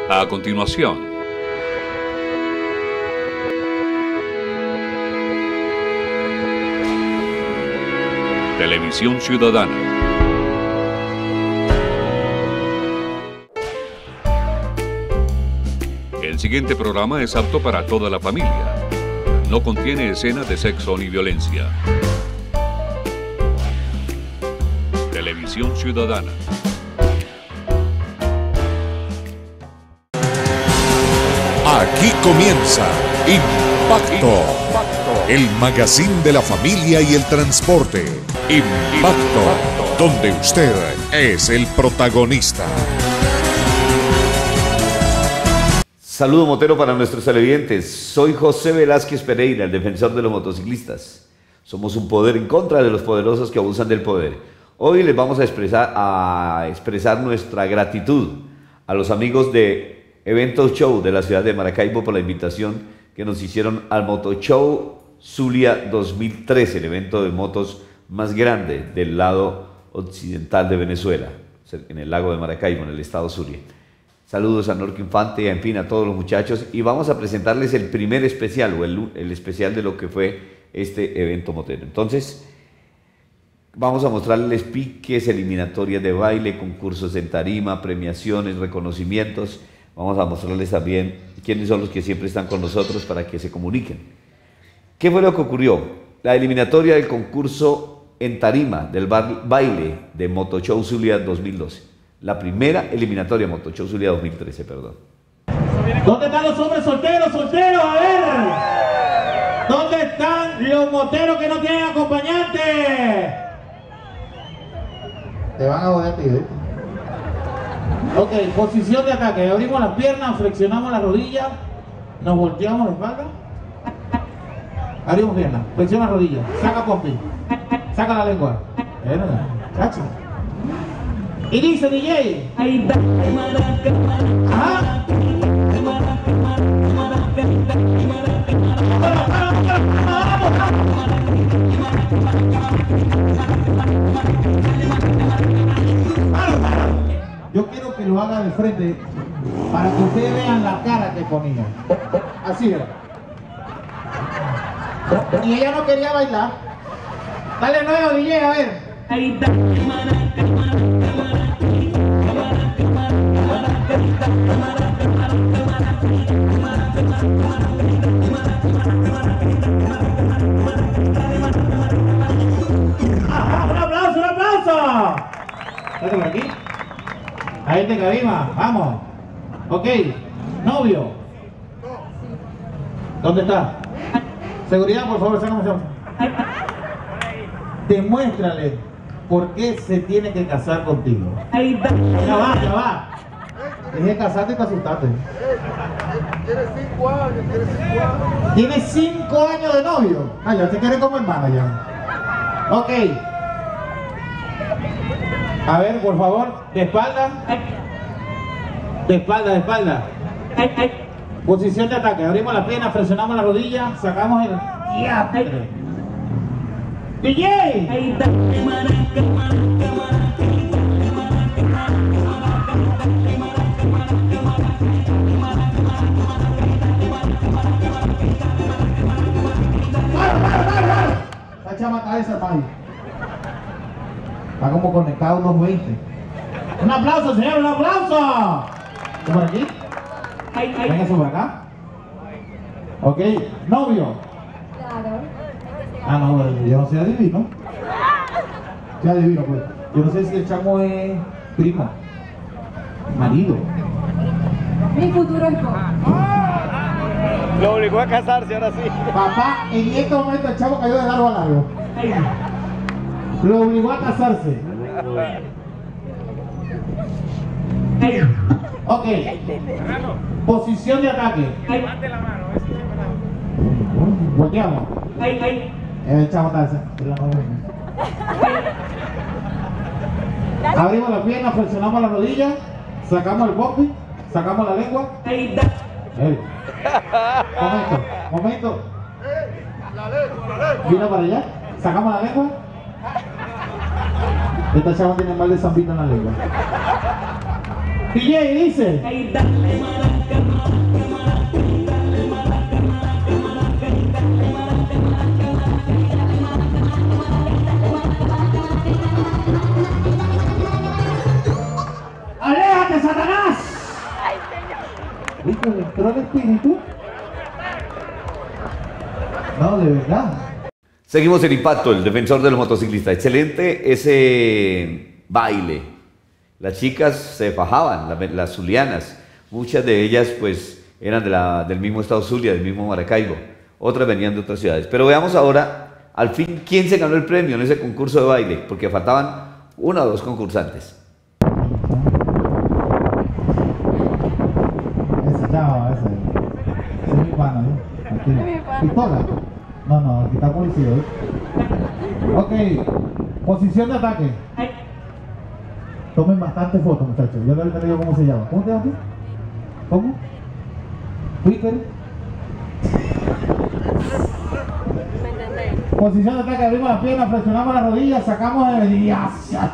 A continuación, Televisión Ciudadana. El siguiente programa es apto para toda la familia. No contiene escenas de sexo ni violencia. Televisión Ciudadana. Aquí comienza Impacto, el magazine de la familia y el transporte. Impacto, donde usted es el protagonista. Saludo motero para nuestros televidentes. Soy José Velázquez Pereira, el defensor de los motociclistas. Somos un poder en contra de los poderosos que abusan del poder. Hoy les vamos a expresar nuestra gratitud a los amigos de Eventos Show de la ciudad de Maracaibo por la invitación que nos hicieron al Moto Show Zulia 2013, el evento de motos más grande del lado occidental de Venezuela, en el lago de Maracaibo, en el estado Zulia. Saludos a Norco Infante y en fin a todos los muchachos, y vamos a presentarles el primer especial o el especial de lo que fue este evento motero. Entonces vamos a mostrarles piques, eliminatorias de baile, concursos en tarima, premiaciones, reconocimientos. Vamos a mostrarles también quiénes son los que siempre están con nosotros para que se comuniquen. ¿Qué fue lo que ocurrió? La eliminatoria del concurso en tarima del baile de Moto Show Zulia 2012. La primera eliminatoria Moto Show Zulia 2013, perdón. ¿Dónde están los hombres solteros? ¡Solteros! A ver. ¿Dónde están los moteros que no tienen acompañante? Te van a joder, tío. Ok, posición de ataque. Abrimos las piernas, flexionamos las rodillas, nos volteamos la espalda. Abrimos piernas, flexiona las rodillas, saca pompi, saca la lengua. Chacho. Y dice DJ. Ajá. Yo quiero que lo haga de frente para que ustedes vean la cara que ponía. Así era. Y ella no quería bailar. Dale nuevo, DJ, a ver. ¡Un aplauso, un aplauso! Date por aquí. Ahí te cabima, vamos. Ok, novio. ¿Dónde está? Seguridad, por favor, sácame. Demuéstrale por qué se tiene que casar contigo. Ya va, ya va. Deje de casarte y te asustaste. Tiene 5 años, tiene 5 años. Tiene 5 años de novio. Ah, ya te quiere como hermano ya. Ok. A ver, por favor, de espalda. De espalda, de espalda. Posición de ataque. Abrimos las piernas, presionamos la rodilla, sacamos el... ¡DJ! La chama cabeza, país. Está como conectado 220. ¡Un aplauso, señor! ¡Un aplauso! ¿Por aquí? Venga, por acá. Ok, novio. Claro. Ah, no, yo no soy adivino. Soy adivino, pues. Yo no sé si el chamo es primo, marido. Mi futuro esposo. Lo obligó a casarse, ahora sí. Papá, en este momento el chamo cayó de largo a largo. Lo obligó a casarse. Ok. Posición de ataque. Levante la mano, a ver si es verdad. Volteamos. El chamo está así. Abrimos las piernas, flexionamos las rodillas, sacamos el bombi, sacamos la lengua. Momento. La lengua. Mira para allá, sacamos la lengua. Esta chava tiene mal de zambito en la lengua. DJ dice. ¡Aléjate, Satanás! ¿Viste? ¿Entró el espíritu? No, de verdad. Seguimos en Impacto, el defensor de los motociclistas. Excelente ese baile. Las chicas se fajaban, las zulianas. Muchas de ellas pues eran del mismo estado Zulia, del mismo Maracaibo. Otras venían de otras ciudades. Pero veamos ahora, al fin, quién se ganó el premio en ese concurso de baile, porque faltaban 1 o 2 concursantes. Ese es mi pana, ¿eh? Aquí. ¿Pistola? No, aquí está policía, ¿eh? Ok, posición de ataque. Tomen bastante fotos, muchachos. Yo le digo cómo se llama. ¿Cómo te llamas tú? ¿Cómo? ¿Twitter? Posición de ataque, abrimos las piernas, flexionamos las rodillas, sacamos el diacio.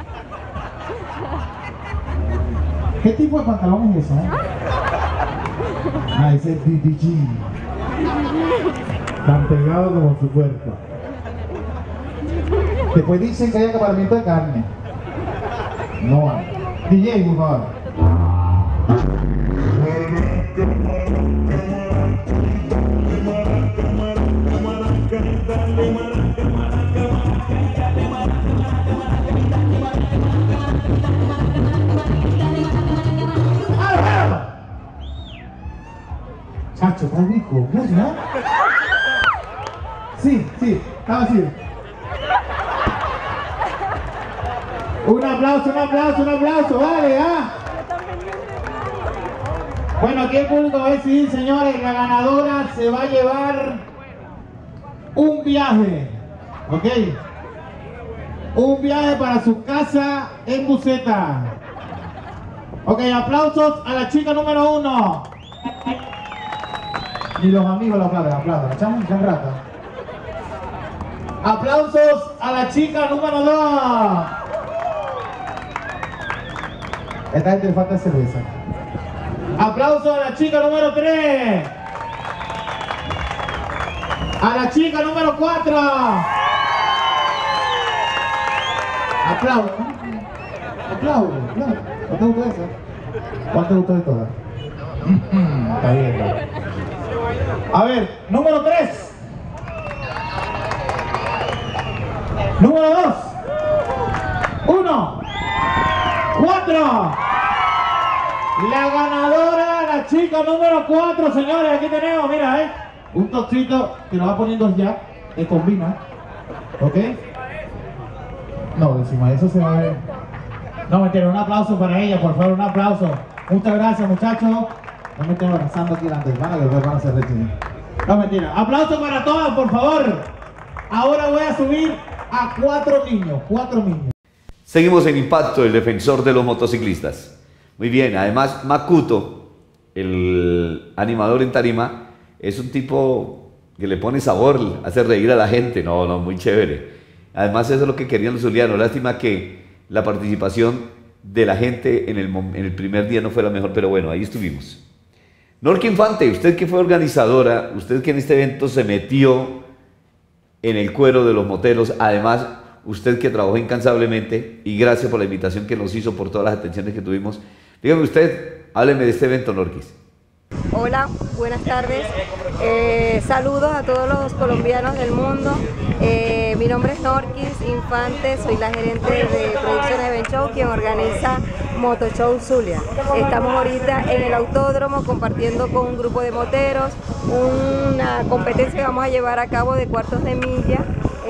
¿Qué tipo de pantalón es ese? Ah, ese es DDG. Tan pegado como su cuerpo. Después dicen que hay acaparamiento de carne. No hay. DJ, por favor. Chacho, está rico, ¿no? Sí, estaba así. Un aplauso, vale, ¿ah? Bueno, aquí el público va a decidir, señores, la ganadora se va a llevar un viaje, ¿ok? Un viaje para su casa en buseta. Ok, aplausos a la chica número 1. Ni los amigos la aplauden, echamos un rato. Aplausos a la chica número 2. Esta gente le falta cerveza. Aplausos a la chica número 3. A la chica número 4. Aplausos. ¿No te gustó eso? ¿Cuál te gustó de todas? Está bien. A ver, número 3. Número 2. 1. 4. La ganadora, la chica número 4, señores. Aquí tenemos, mira, un tocito que lo va poniendo ya, que combina. ¿Ok? No, encima de eso se va a ver. No, mentira, un aplauso para ella, por favor, un aplauso. Muchas gracias, muchachos. No me estoy abrazando aquí delante, hermano, que después van a ser retiros. No, mentira. Aplauso para todas, por favor. Ahora voy a subir a 4 niños. Seguimos en Impacto, el defensor de los motociclistas. Muy bien, además Makuto, el animador en tarima, es un tipo que le pone sabor, hace reír a la gente. No, muy chévere. Además eso es lo que querían los zulianos. Lástima que la participación de la gente en el primer día no fue la mejor, pero bueno, ahí estuvimos. Norky Infante, usted que fue organizadora, usted que en este evento se metió en el cuero de los moteros, además usted que trabajó incansablemente, y gracias por la invitación que nos hizo, por todas las atenciones que tuvimos. Dígame usted, hábleme de este evento, Norquis. Hola, buenas tardes. Saludos a todos los colombianos del mundo. Mi nombre es Norquis Infante, soy la gerente de Producciones Event Show, quien organiza Moto Show Zulia. Estamos ahorita en el autódromo compartiendo con un grupo de moteros una competencia que vamos a llevar a cabo de cuartos de milla.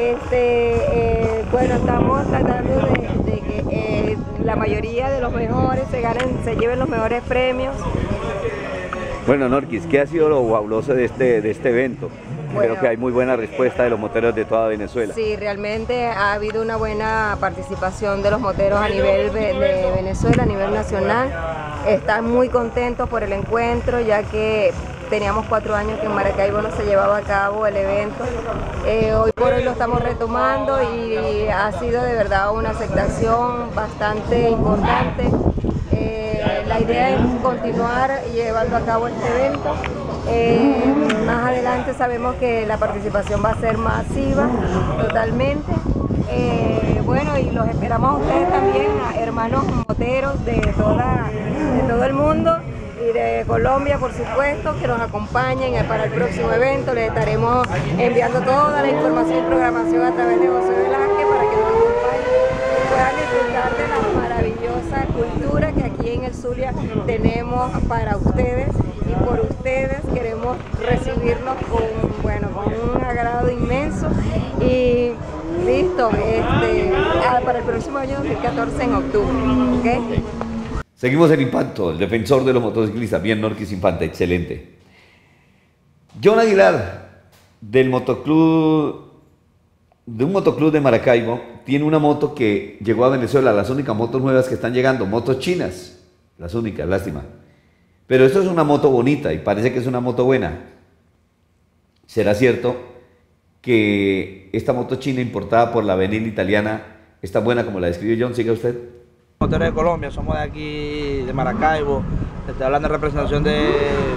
Bueno, estamos tratando de que la mayoría de los mejores se lleven los mejores premios. Bueno, Norquis, ¿qué ha sido lo fabuloso de este evento? Bueno, creo que hay muy buena respuesta de los moteros de toda Venezuela. Sí, realmente ha habido una buena participación de los moteros a nivel de Venezuela, a nivel nacional. Están muy contentos por el encuentro, ya que teníamos 4 años que en Maracaibo no se llevaba a cabo el evento. Hoy por hoy lo estamos retomando y ha sido de verdad una aceptación bastante importante. La idea es continuar llevando a cabo este evento. Más adelante sabemos que la participación va a ser masiva, totalmente. Bueno, y los esperamos a ustedes también, a hermanos moteros de todo el mundo y de Colombia, por supuesto, que nos acompañen para el próximo evento. Les estaremos enviando toda la información y programación a través de José Velázquez para que nos acompañen y puedan disfrutar de la maravillosa cultura que aquí en el Zulia tenemos para ustedes, y por ustedes queremos recibirlos con un agrado inmenso. Y listo, para el próximo año 2014 en octubre, ¿ok? Seguimos en Impacto, el defensor de los motociclistas, bien Norquis Infante, excelente. John Aguilar, de un motoclub de Maracaibo, tiene una moto que llegó a Venezuela, las únicas motos nuevas que están llegando, motos chinas, las únicas, lástima. Pero esto es una moto bonita y parece que es una moto buena. ¿Será cierto que esta moto china importada por la Benil italiana es tan buena como la describe John? Siga usted. Moteros de Colombia, somos de aquí, de Maracaibo. Estoy hablando en representación de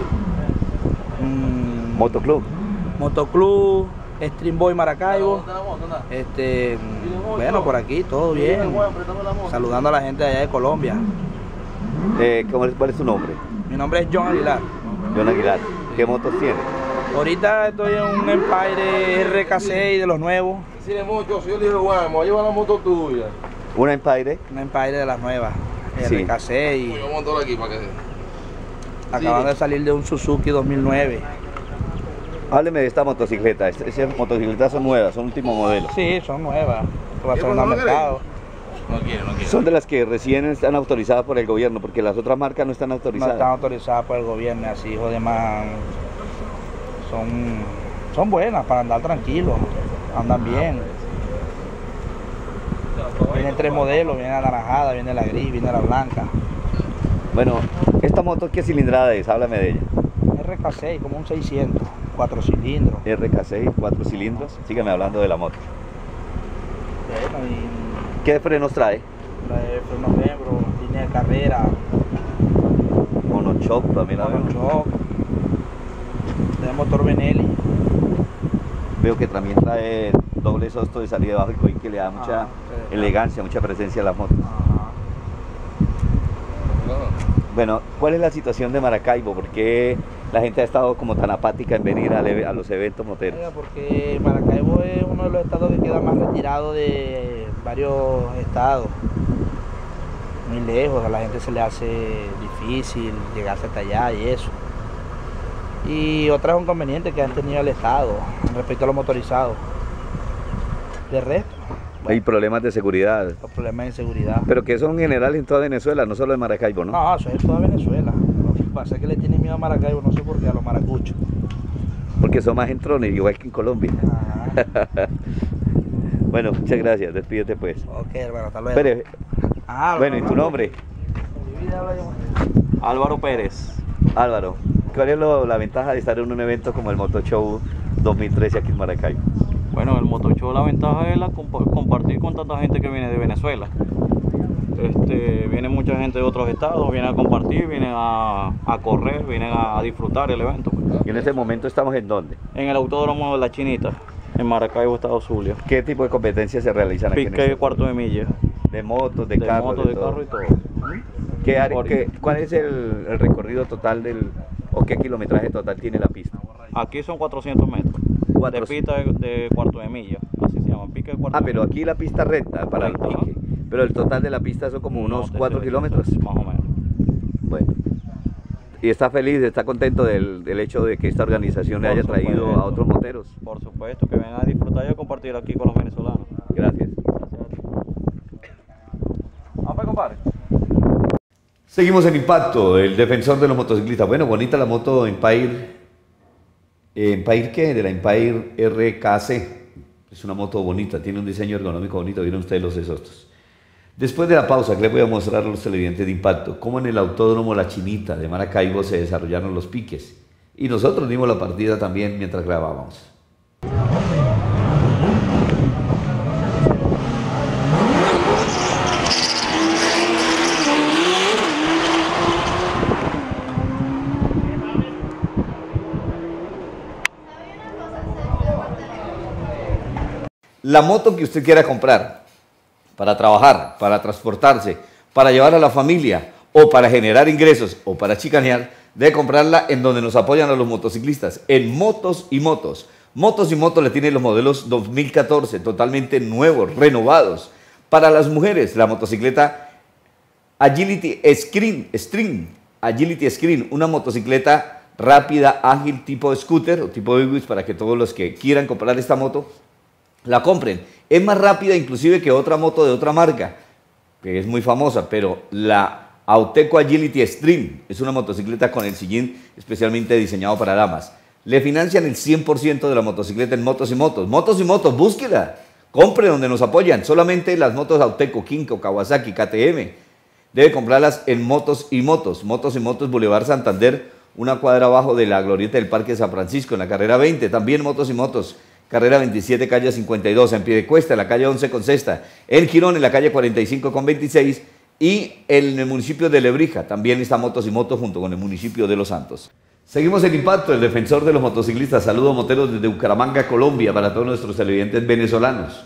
Motoclub Stream Boy Maracaibo. Bueno, por aquí todo bien. Saludando a la gente de allá de Colombia. ¿Cuál es su nombre? Mi nombre es John Aguilar. John Aguilar. ¿Qué motos tiene? Ahorita estoy en un Empire RK6 de los nuevos. Decirle mucho, si yo le dije, bueno, me voy a llevar la moto tuya. ¿Una Empire? Una Empire de las nuevas, Sí. RK6. Yo monto aquí para que... Acaban de salir de un Suzuki 2009. Hábleme de esta motocicleta. Esas motocicletas son nuevas, son último modelo. Sí, son nuevas. Va a ser un mercado. No quiere. Son de las que recién están autorizadas por el gobierno, porque las otras marcas no están No autorizadas. están autorizadas por el gobierno, así, hijo de man. Son buenas para andar tranquilos, andan bien. Vienen 3 modelos, viene la naranjada, viene la gris, viene la blanca. Bueno, ¿esta moto qué cilindrada es? Háblame de ella. RK6, como un 600, 4 cilindros. RK6, 4 cilindros. Sígueme hablando de la moto. Bueno, y ¿Qué frenos trae? trae frenos Membro, línea de carrera, Monochoc también la veo. monochoc, trae motor Benelli. Veo que también trae doble sosto de salida bajo y coin que le da mucha sí. elegancia, mucha presencia a las motos. Ajá. Bueno, ¿cuál es la situación de Maracaibo? ¿Por qué la gente ha estado como tan apática en venir a los eventos moteros? Oiga, porque Maracaibo es uno de los estados que queda más retirado de varios estados. Muy lejos, a la gente se le hace difícil llegarse hasta allá y eso. Y otros inconvenientes que han tenido el estado respecto a los motorizados. De resto, Hay problemas de seguridad, los problemas de inseguridad. pero que son en general en toda Venezuela, no solo en Maracaibo, ¿no? No, eso es toda Venezuela. Lo que pasa es que le tienen miedo a Maracaibo, no sé por qué, a los maracuchos. Porque son más entrones, igual que en Colombia. Ajá. Bueno, muchas gracias, despídete pues. Ok, hermano, hasta luego. Espere, Ah, bueno, ¿y tu nombre? Álvaro Pérez. Álvaro, ¿cuál es la ventaja de estar en un evento como el Moto Show 2013 aquí en Maracaibo? Bueno, el Motoshow, la ventaja es compartir con tanta gente que viene de Venezuela. Viene mucha gente de otros estados, viene a compartir, viene a correr, viene a disfrutar el evento. Y en este momento estamos ¿en dónde? En el Autódromo de La Chinita, en Maracaibo, Estado Zulia. ¿Qué tipo de competencias se realizan aquí? Pique cuarto de milla. De motos, de carros, moto, de todo. carro y todo. ¿Cuál es el recorrido total o qué kilometraje total tiene la pista? Aquí son 400 metros. De pista de cuarto de milla, así se llama, pique de cuarto de Pero milla. aquí la pista recta para el Recta, pique. Pero el total de la pista son como unos 4 kilómetros. Más o menos. Bueno. ¿Y está feliz, está contento del hecho de que esta organización le Por haya traído supuesto. a otros moteros? Por supuesto, que vengan a disfrutar y a compartir aquí con los venezolanos. Gracias. Vamos pues, compadre. Seguimos en Impacto, el defensor de los motociclistas. Bueno, bonita la moto Empire. ¿Empire qué? De la Empire RKC. Es una moto bonita, tiene un diseño ergonómico bonito. Vieron ustedes los exhaustos. Después de la pausa, que les voy a mostrar a los televidentes de Impacto cómo en el Autódromo La Chinita de Maracaibo se desarrollaron los piques. Y nosotros dimos la partida también mientras grabábamos. La moto que usted quiera comprar para trabajar, para transportarse, para llevar a la familia o para generar ingresos o para chicanear, debe comprarla en donde nos apoyan a los motociclistas, en Motos y Motos. Motos y Motos le tienen los modelos 2014, totalmente nuevos, renovados. Para las mujeres, la motocicleta Agility Screen, Agility Screen, una motocicleta rápida, ágil, tipo scooter o tipo e-bus, para que todos los que quieran comprar esta moto la compren. Es más rápida inclusive que otra moto de otra marca, que es muy famosa, pero la Auteco Agility Stream es una motocicleta con el sillín especialmente diseñado para damas. Le financian el 100% de la motocicleta en Motos y Motos. Motos y Motos, búsquela, compre donde nos apoyan. Solamente las motos Auteco, Kinko, Kawasaki, KTM. Debe comprarlas en Motos y Motos. Motos y Motos, Boulevard Santander, una cuadra abajo de la glorieta del Parque San Francisco, en la carrera 20. También Motos y Motos, carrera 27, calle 52, en Piedecuesta, en la calle 11 con Sexta, en Girón, en la calle 45 con 26, y en el municipio de Lebrija. También está Motos y Motos junto con el municipio de Los Santos. Seguimos en Impacto, el defensor de los motociclistas. Saludos moteros desde Bucaramanga, Colombia, para todos nuestros televidentes venezolanos.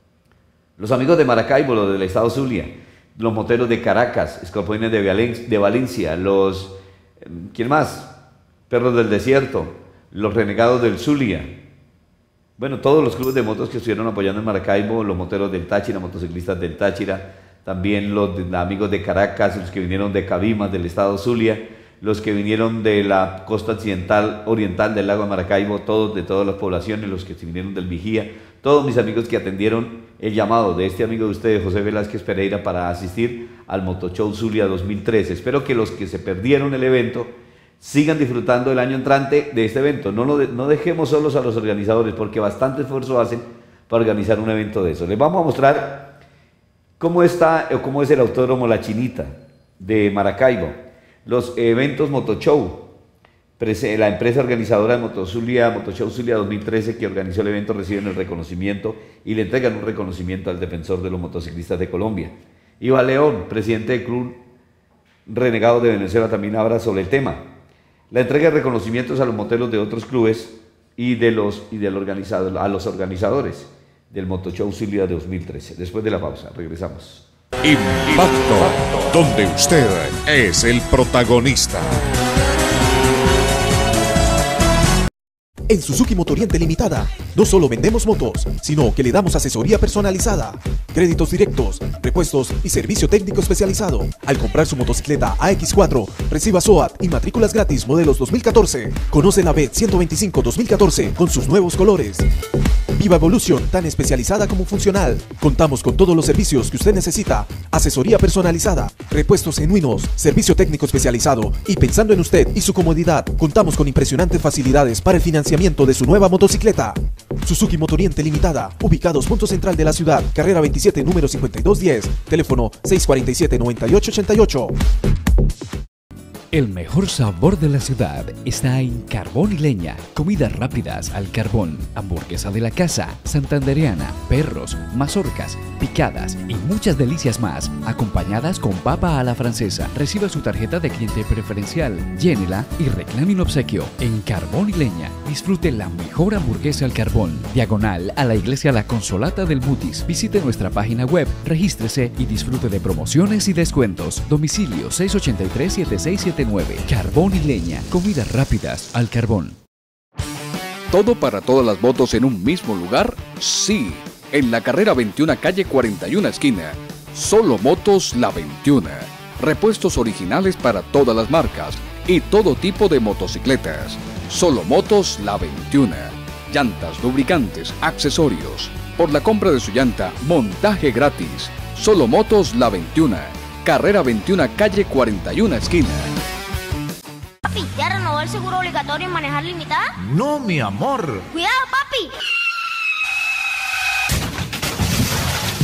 Los amigos de Maracaibo, los del estado Zulia, los moteros de Caracas, Escorpiones de Valencia, los, ¿quién más? Perros del Desierto, los Renegados del Zulia. Bueno, todos los clubes de motos que estuvieron apoyando en Maracaibo, los moteros del Táchira, motociclistas del Táchira, también los amigos de Caracas, los que vinieron de Cabimas, del estado Zulia, los que vinieron de la costa occidental, oriental del lago de Maracaibo, todos de todas las poblaciones, los que vinieron del Vigía, todos mis amigos que atendieron el llamado de este amigo de ustedes, José Velázquez Pereira, para asistir al Motoshow Zulia 2013. Espero que los que se perdieron el evento sigan disfrutando el año entrante de este evento. No dejemos solos a los organizadores, porque bastante esfuerzo hacen para organizar un evento de eso. Les vamos a mostrar cómo está o cómo es el Autódromo La Chinita de Maracaibo. Los eventos Motoshow, la empresa organizadora de Motoshow Zulia 2013 que organizó el evento, reciben el reconocimiento y le entregan un reconocimiento al defensor de los motociclistas de Colombia. Iba León, presidente del Club Renegado de Venezuela, también habla sobre el tema. La entrega de reconocimientos a los moteros de otros clubes y a los organizadores del Motoshow Zulia 2013. Después de la pausa, regresamos. Impacto, donde usted es el protagonista. En Suzuki Motoriente Limitada, no solo vendemos motos, sino que le damos asesoría personalizada, créditos directos, repuestos y servicio técnico especializado. Al comprar su motocicleta AX4, reciba SOAT y matrículas gratis modelos 2014. Conoce la VET 125 2014 con sus nuevos colores. Viva Evolution, tan especializada como funcional. Contamos con todos los servicios que usted necesita. Asesoría personalizada, repuestos genuinos, servicio técnico especializado. Y pensando en usted y su comodidad, contamos con impresionantes facilidades para el financiamiento de su nueva motocicleta. Suzuki Motoriente Limitada, ubicados punto central de la ciudad, carrera 27, número 5210, teléfono 647-9888. El mejor sabor de la ciudad está en Carbón y Leña. Comidas rápidas al carbón, hamburguesa de la casa, santandereana, perros, mazorcas, picadas y muchas delicias más, acompañadas con papa a la francesa. Reciba su tarjeta de cliente preferencial, llénela y reclame un obsequio. En Carbón y Leña, disfrute la mejor hamburguesa al carbón. Diagonal a la iglesia La Consolata del Mutis. Visite nuestra página web, regístrese y disfrute de promociones y descuentos. Domicilio 683-7679. Carbón y Leña, comidas rápidas al carbón. ¿Todo para todas las motos en un mismo lugar? Sí, en la carrera 21, calle 41 esquina. Solo Motos La 21. Repuestos originales para todas las marcas y todo tipo de motocicletas. Solo Motos La 21. Llantas, lubricantes, accesorios. Por la compra de su llanta, montaje gratis. Solo Motos La 21. Carrera 21, calle 41 esquina. Papi, ¿ya renovó el seguro obligatorio en manejar limitada? No, mi amor. ¡Cuidado, papi!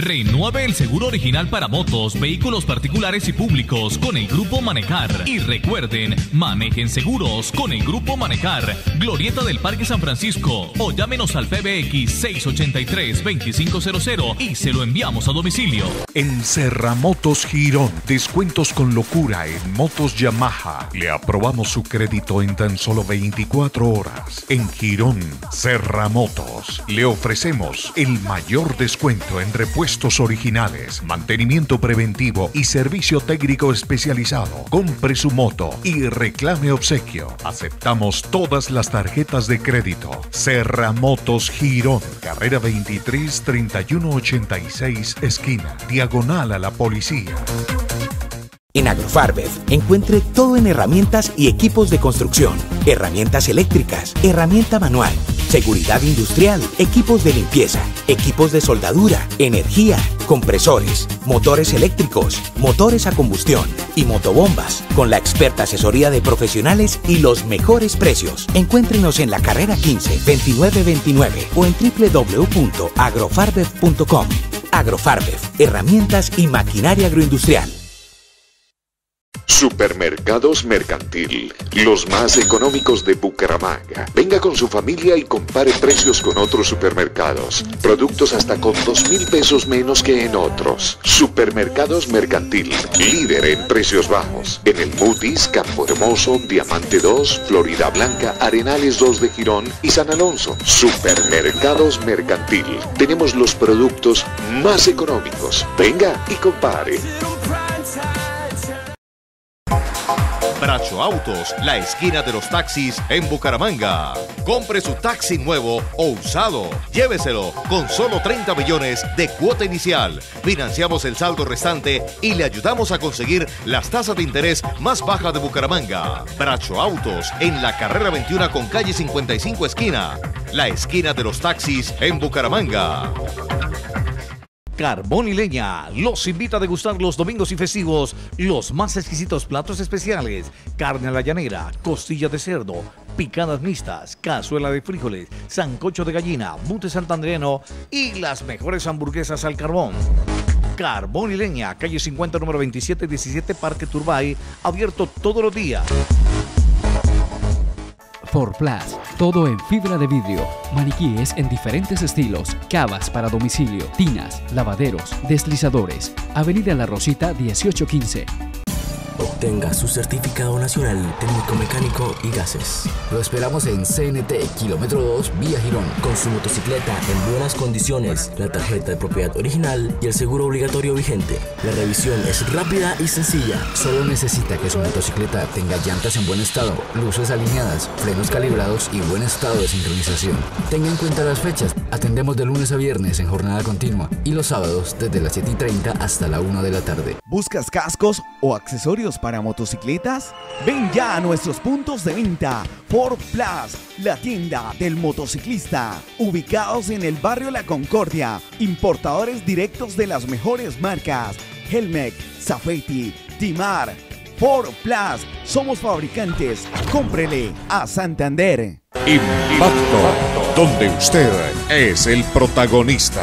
Renueve el seguro original para motos, vehículos particulares y públicos con el Grupo Manejar. Y recuerden, manejen seguros con el Grupo Manejar. Glorieta del Parque San Francisco. O llámenos al PBX 683-2500 y se lo enviamos a domicilio. En Serramotos Girón, descuentos con locura en motos Yamaha. Le aprobamos su crédito en tan solo 24 horas. En Girón, Serramotos, le ofrecemos el mayor descuento en repuestos originales, mantenimiento preventivo y servicio técnico especializado. Compre su moto y reclame obsequio. Aceptamos todas las tarjetas de crédito. Serramotos Girón, carrera 23 3186 esquina, diagonal a la policía. En Agrofarbev encuentre todo en herramientas y equipos de construcción, herramientas eléctricas, herramienta manual, seguridad industrial, equipos de limpieza, equipos de soldadura, energía, compresores, motores eléctricos, motores a combustión y motobombas, con la experta asesoría de profesionales y los mejores precios. Encuéntrenos en la carrera 15 2929 o en www.agrofarbev.com. Agrofarbev, herramientas y maquinaria agroindustrial. Supermercados Mercantil, los más económicos de Bucaramanga. Venga con su familia y compare precios con otros supermercados. Productos hasta con 2.000 pesos menos que en otros. Supermercados Mercantil, líder en precios bajos. En el Mutis, Campo Hermoso, Diamante 2, Florida Blanca, Arenales 2 de Girón y San Alonso. Supermercados Mercantil. Tenemos los productos más económicos. Venga y compare. Bracho Autos, la esquina de los taxis en Bucaramanga. Compre su taxi nuevo o usado. Lléveselo con solo 30 millones de cuota inicial. Financiamos el saldo restante y le ayudamos a conseguir las tasas de interés más bajas de Bucaramanga. Bracho Autos, en la carrera 21 con calle 55 esquina. La esquina de los taxis en Bucaramanga. Carbón y Leña los invita a degustar los domingos y festivos los más exquisitos platos especiales: carne a la llanera, costilla de cerdo, picadas mixtas, cazuela de frijoles, sancocho de gallina, mute santandereano y las mejores hamburguesas al carbón. Carbón y Leña, calle 50, número 2717, Parque Turbay, abierto todos los días. Forplas, todo en fibra de vidrio, maniquíes en diferentes estilos, cavas para domicilio, tinas, lavaderos, deslizadores. Avenida La Rosita 1815. Obtenga su certificado nacional técnico mecánico y gases. Lo esperamos en CNT Kilómetro 2 Vía Girón, con su motocicleta en buenas condiciones, la tarjeta de propiedad original y el seguro obligatorio vigente. La revisión es rápida y sencilla. Solo necesita que su motocicleta tenga llantas en buen estado, luces alineadas, frenos calibrados y buen estado de sincronización. Tenga en cuenta las fechas. Atendemos de lunes a viernes en jornada continua y los sábados desde las 7:30 hasta la 1 de la tarde. ¿Buscas cascos o accesorios para motocicletas? Ven ya a nuestros puntos de venta. Forplas, la tienda del motociclista, ubicados en el barrio La Concordia, importadores directos de las mejores marcas: Helmec, Safety, Timar. Forplas, somos fabricantes. Cómprele a Santander. Impacto, donde usted es el protagonista.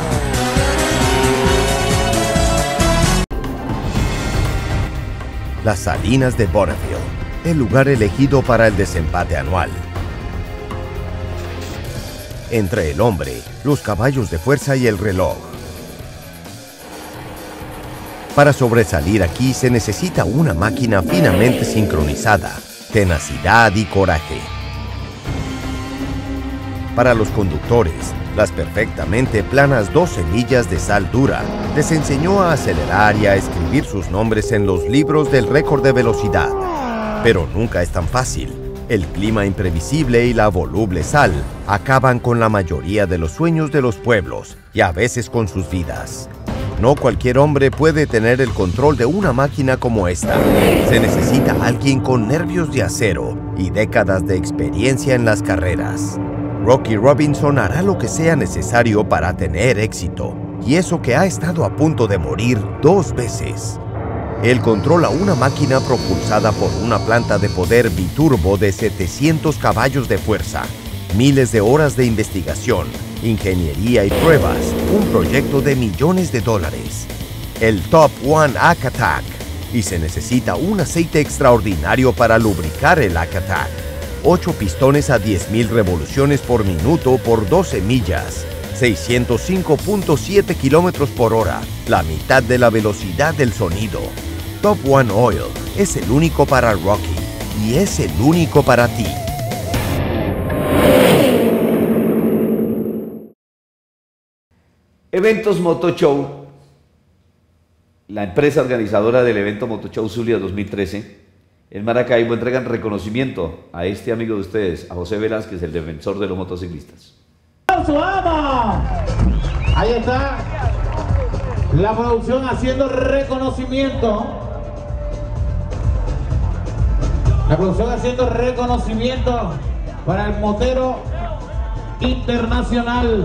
Las Salinas de Butterfield, el lugar elegido para el desempate anual. Entre el hombre, los caballos de fuerza y el reloj. Para sobresalir aquí se necesita una máquina finamente sincronizada, tenacidad y coraje. Para los conductores, las perfectamente planas 12 millas de sal dura les enseñó a acelerar y a escribir sus nombres en los libros del récord de velocidad. Pero nunca es tan fácil. El clima imprevisible y la voluble sal acaban con la mayoría de los sueños de los pueblos y a veces con sus vidas. No cualquier hombre puede tener el control de una máquina como esta. Se necesita alguien con nervios de acero y décadas de experiencia en las carreras. Rocky Robinson hará lo que sea necesario para tener éxito, y eso que ha estado a punto de morir 2 veces. Él controla una máquina propulsada por una planta de poder biturbo de 700 caballos de fuerza, miles de horas de investigación ingeniería y pruebas, un proyecto de millones de dólares. El Top One ACATAC. Y se necesita un aceite extraordinario para lubricar el ACATAC. 8 pistones a 10.000 revoluciones por minuto por 12 millas. 605.7 kilómetros por hora, la mitad de la velocidad del sonido. Top One Oil es el único para Rocky y es el único para ti. Eventos Moto Show, la empresa organizadora del evento Moto Show Zulia 2013, en Maracaibo entregan reconocimiento a este amigo de ustedes, a José Velázquez, el defensor de los motociclistas. ¡Vamos! Ahí está la producción haciendo reconocimiento. La producción haciendo reconocimiento para el motero internacional.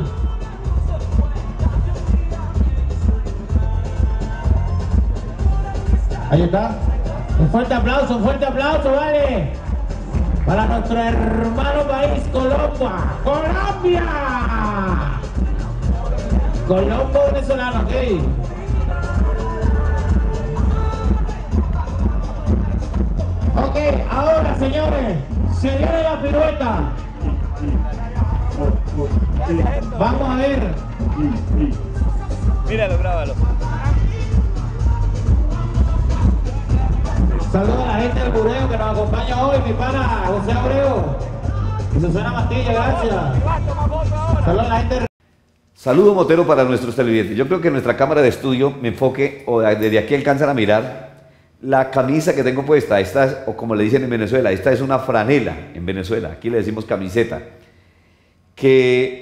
Ahí está. Un fuerte aplauso, vale. Para nuestro hermano país, Colombia. ¡Colombia! Colombo venezolano, ok. Ok, ahora señores, se viene la pirueta. Vamos a ver. Míralo, grábalo. Saludos a la gente del Bureo que nos acompaña hoy, mi pana José Abreu. Y Susana Mastilla, gracias. Saludos a la gente de... Saludo motero para nuestros televidentes. Yo creo que nuestra cámara de estudio me enfoque, o desde aquí alcanzan a mirar, la camisa que tengo puesta. Esta es, o como le dicen en Venezuela, esta es una franela en Venezuela. Aquí le decimos camiseta. Que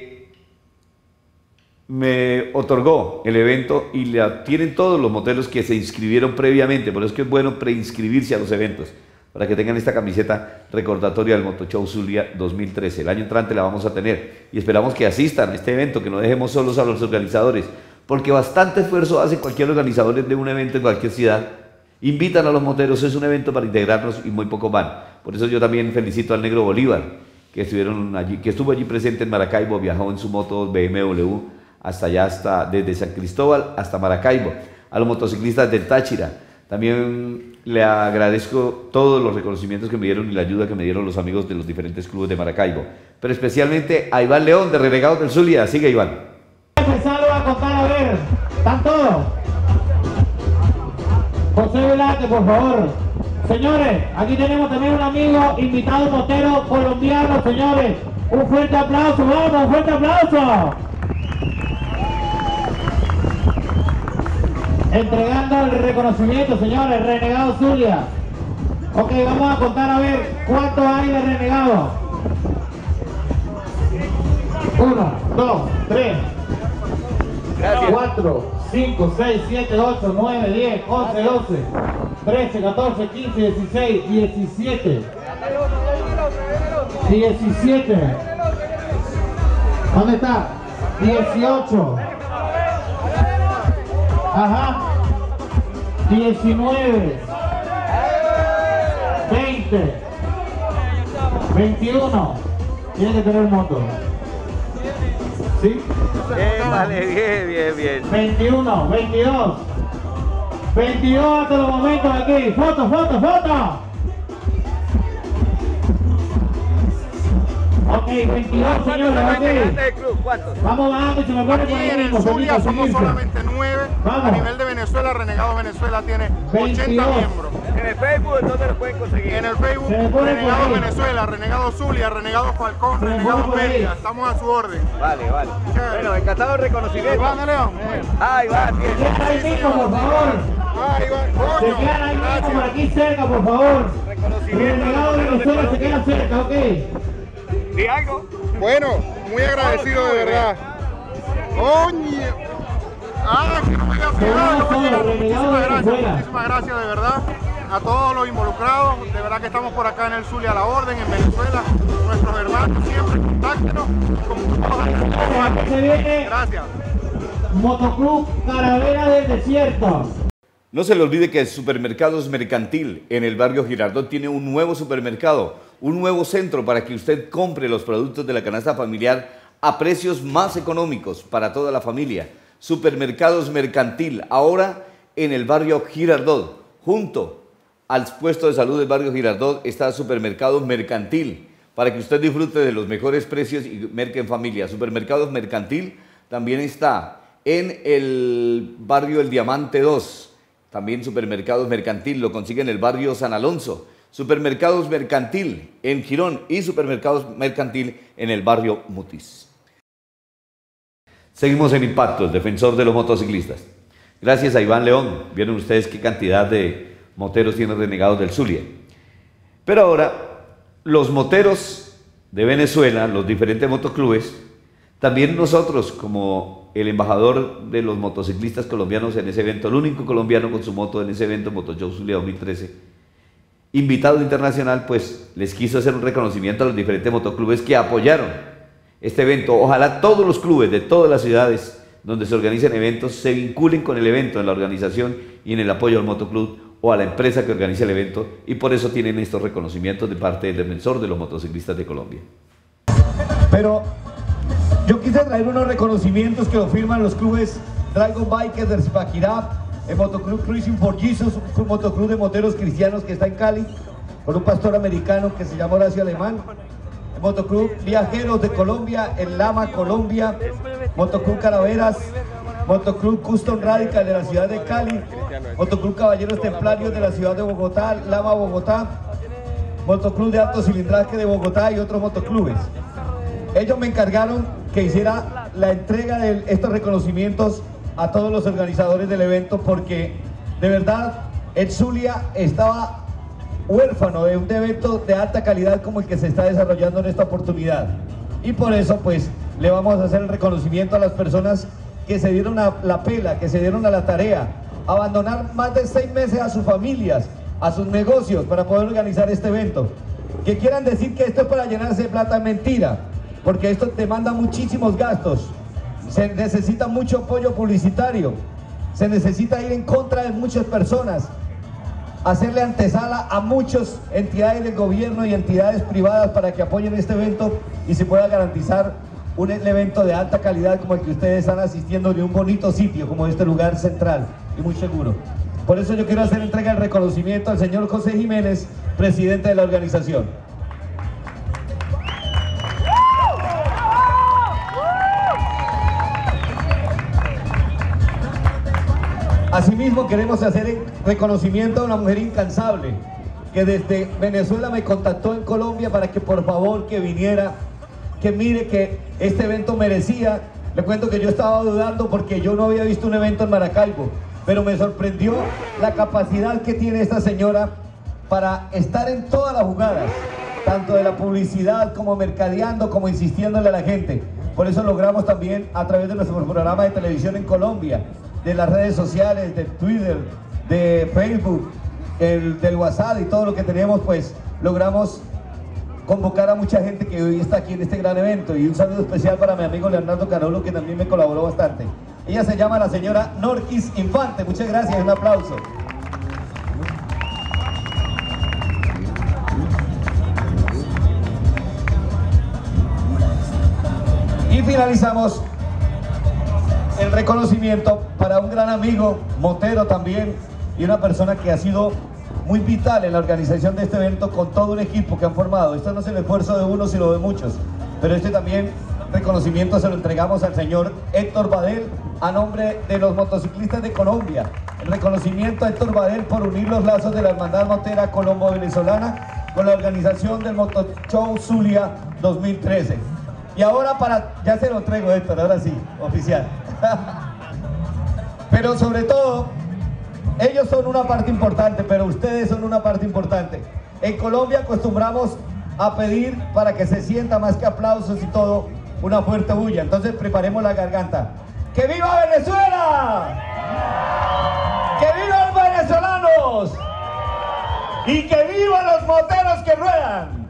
me otorgó el evento y la tienen todos los moteros que se inscribieron previamente. Por eso es que es bueno preinscribirse a los eventos, para que tengan esta camiseta recordatoria del Moto Show Zulia 2013. El año entrante la vamos a tener y esperamos que asistan a este evento, que no dejemos solos a los organizadores, porque bastante esfuerzo hace cualquier organizador de un evento en cualquier ciudad. Invitan a los moteros, es un evento para integrarnos y muy poco van. Por eso yo también felicito al Negro Bolívar, que estuvo allí presente en Maracaibo, viajó en su moto BMW hasta allá, desde San Cristóbal hasta Maracaibo. A los motociclistas del Táchira, también le agradezco todos los reconocimientos que me dieron y la ayuda que me dieron los amigos de los diferentes clubes de Maracaibo, pero especialmente a Iván León de Renegados del Zulia. Sigue, Iván. Empezarlo a contar, a ver, ¿están todos? José Velázquez, por favor. Señores, aquí tenemos también un amigo invitado motero colombiano, señores. Un fuerte aplauso, vamos, un fuerte aplauso. Entregando el reconocimiento, señores, Renegado Zulia. Ok, vamos a contar a ver cuántos hay de Renegado. 1, 2, 3, 4, 5, 6, 7, 8, 9, 10, 11, 12, 13, 14, 15, 16, 17. 17. ¿Dónde está? 18. Ajá. 19. 20. 21. Tiene que tener moto. ¿Sí? Vale, bien. 21, 22. 22 hasta los momentos aquí. Foto. Ok, 22 señores, ok. Vamos bajando y se me pone por ahí mismo. Zulia somos solamente 9. A nivel de Venezuela, Renegados Venezuela tiene 80 miembros. En el Facebook, ¿dónde lo pueden conseguir? En el Facebook, Renegados Venezuela, Renegados Zulia, Renegados Falcón, Renegados Mérida. Estamos a su orden. Vale. Bueno, encantado de reconocimiento. Iván de León. Iván. Se ahí mismo, por favor. Iván, se quedan ahí mismo, por aquí cerca, por favor. Renegados Venezuela se quedan cerca, ok. ¿Di algo? Bueno, muy agradecido de verdad. ¡Oye! Que no me haya fijado. Muchísimas gracias de verdad a todos los involucrados. De verdad que estamos por acá en el Zulia a la orden, en Venezuela. Nuestros hermanos siempre, contáctenos. Gracias. Motoclub Caravera del Desierto. No se le olvide que Supermercados Mercantil en el barrio Girardot tiene un nuevo supermercado, un nuevo centro para que usted compre los productos de la canasta familiar a precios más económicos para toda la familia. Supermercados Mercantil, ahora en el barrio Girardot, junto al puesto de salud del barrio Girardot está Supermercados Mercantil, para que usted disfrute de los mejores precios y merque en familia. Supermercados Mercantil también está en el barrio El Diamante 2, también Supermercados Mercantil, lo consigue en el barrio San Alonso. Supermercados Mercantil en Girón y Supermercados Mercantil en el barrio Mutis. Seguimos en Impacto, el defensor de los motociclistas. Gracias a Iván León, vieron ustedes qué cantidad de moteros tienen Renegados del Zulia. Pero ahora, los moteros de Venezuela, los diferentes motoclubes, también nosotros como el embajador de los motociclistas colombianos en ese evento, el único colombiano con su moto en ese evento, Moto-Show Zulia 2013, invitado internacional, pues les quiso hacer un reconocimiento a los diferentes motoclubes que apoyaron este evento. Ojalá todos los clubes de todas las ciudades donde se organizan eventos se vinculen con el evento en la organización y en el apoyo al motoclub o a la empresa que organiza el evento, y por eso tienen estos reconocimientos de parte del defensor de los motociclistas de Colombia. Pero yo quise traer unos reconocimientos que lo firman los clubes Dragon Bikers del Zipaquirá, el Motoclub Cruising for Jesus, un motoclub de moteros cristianos que está en Cali, con un pastor americano que se llama Horacio Alemán, el Motoclub Viajeros de Colombia, el Lama Colombia, Motoclub Caraveras, Motoclub Custom Radical de la ciudad de Cali, Motoclub Caballeros Templarios de la ciudad de Bogotá, Lama Bogotá, Motoclub de Alto Cilindraje de Bogotá y otros motoclubes. Ellos me encargaron que hiciera la entrega de estos reconocimientos a todos los organizadores del evento, porque de verdad el Zulia estaba huérfano de un evento de alta calidad como el que se está desarrollando en esta oportunidad, y por eso pues le vamos a hacer el reconocimiento a las personas que se dieron a la pela, que se dieron a la tarea, abandonar más de 6 meses a sus familias, a sus negocios para poder organizar este evento. Que quieran decir que esto es para llenarse de plata, mentira, porque esto demanda muchísimos gastos. Se necesita mucho apoyo publicitario, se necesita ir en contra de muchas personas, hacerle antesala a muchas entidades del gobierno y entidades privadas para que apoyen este evento y se pueda garantizar un evento de alta calidad como el que ustedes están asistiendo, de un bonito sitio como este lugar central y muy seguro. Por eso yo quiero hacer entrega del reconocimiento al señor José Jiménez, presidente de la organización. Asimismo queremos hacer el reconocimiento a una mujer incansable que desde Venezuela me contactó en Colombia para que por favor que viniera, que mire que este evento merecía. Le cuento que yo estaba dudando porque yo no había visto un evento en Maracaibo, pero me sorprendió la capacidad que tiene esta señora para estar en todas las jugadas, tanto de la publicidad como mercadeando, como insistiéndole a la gente. Por eso logramos también, a través de nuestro programa de televisión en Colombia, de las redes sociales, de Twitter, de Facebook, del WhatsApp y todo lo que tenemos, pues logramos convocar a mucha gente que hoy está aquí en este gran evento. Y un saludo especial para mi amigo Leonardo Carolo, que también me colaboró bastante. Ella se llama la señora Norquis Infante. Muchas gracias, un aplauso. Y finalizamos el reconocimiento para un gran amigo, motero también, y una persona que ha sido muy vital en la organización de este evento, con todo un equipo que han formado. Esto no es el esfuerzo de uno, sino de muchos, pero este también reconocimiento se lo entregamos al señor Héctor Badel a nombre de los motociclistas de Colombia. El reconocimiento a Héctor Badel por unir los lazos de la Hermandad Motera Colombo-Venezolana con la organización del Moto-Show Zulia 2013. Y ahora ya se lo entrego, Héctor, ahora sí, oficial. Pero sobre todo, ellos son una parte importante, pero ustedes son una parte importante. En Colombia acostumbramos a pedir, para que se sienta más que aplausos y todo, una fuerte bulla. Entonces preparemos la garganta. ¡Que viva Venezuela! ¡Que vivan los venezolanos! ¡Y que vivan los moteros que ruedan!